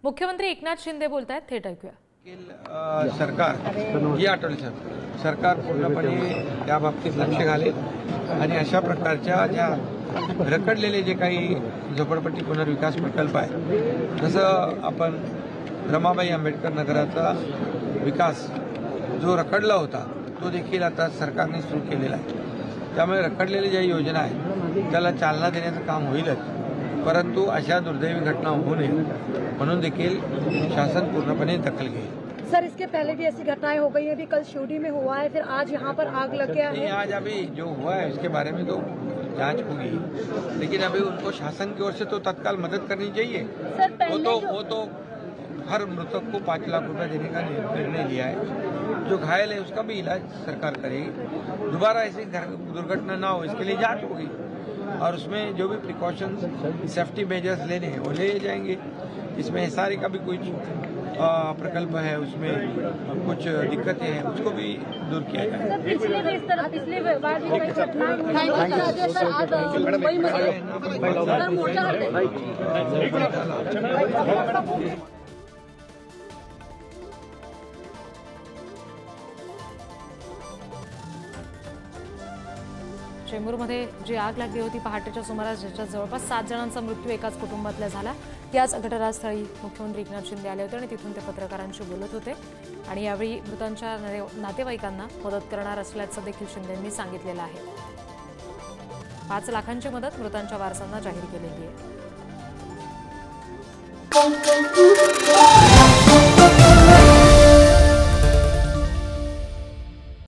मुख्यमंत्री एकनाथ शिंदे बोलतायत, थेट ऐकूया। सरकार ही आठवड्यात सरकार पूर्णपणे त्या बाबतीत लक्ष घालेल आणि अशा प्रकारच्या ज्या रखडलेले जे काही झोपडपट्टी पुनर्विकास प्रकल्प आहे, जसं आपण रमाबाई आंबेडकर नगराचा विकास जो रखडला होता तो देखील आता सरकारने सुरू केलेला आहे। त्यामुळे रखडलेल्या ज्या योजना आहेत त्याला चालना देण्याचं काम होईलच, परंतु अशा दुर्दैवी घटना होऊ नये म्हणून देखील शासन पूर्णपणे दखल घेईल। सर, इसके पहले भी ऐसी घटनाएं हो गई हैं, अभी कल शिवडी में हुआ है, फिर आज यहाँ पर आग लग गया है। आज अभी जो हुआ है उसके बारे में तो जांच होगी, लेकिन अभी उनको शासन की ओर से तो तत्काल मदद करनी चाहिए। वो तो हर मृतक को 5 लाख रुपए देने का निर्णय लिया है। जो घायल है उसका भी इलाज सरकार करेगी। दोबारा ऐसी दुर्घटना ना हो इसके लिए जांच होगी और उसमें जो भी प्रिकॉशंस सेफ्टी मेजर्स लेने हैं वो ले जाएंगे। इसमें एसआरए का भी कुछ प्रकल्प है, उसमें कुछ दिक्कतें हैं, उसको भी दूर किया जाए। पिछले बार भी कई घटनाएं हुई। चेंबूरमध्ये जी आग लागली होती पहाटेच्या सुमारास, ज्याच्यात जवळपास 7 जणांचा मृत्यू एकाच कुटुंबातल्या झाला, त्याच घटनास्थळी मुख्यमंत्री एकनाथ शिंदे आले होते आणि तिथून ते पत्रकारांशी बोलत होते आणि यावेळी मृतांच्या नातेवाईकांना मदत करणार असल्याचं देखील शिंदेंनी सांगितलेलं आहे। 5 लाखांची मदत मृतांच्या वारसांना जाहीर केलेली आहे।